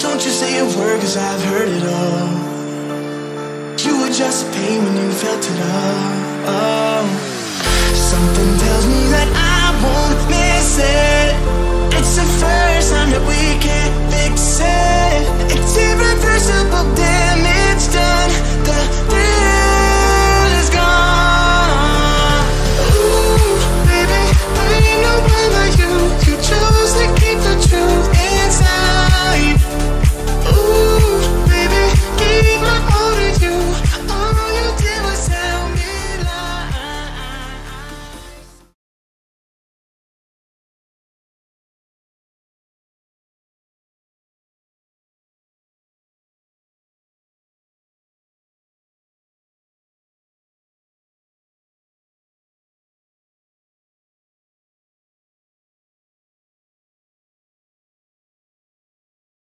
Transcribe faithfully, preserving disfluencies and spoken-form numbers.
Don't you say a word, cause I've heard it all. You were just a pain when you felt it all. Oh. Something tells me that I won't miss it. It's the first time that we can't fix it.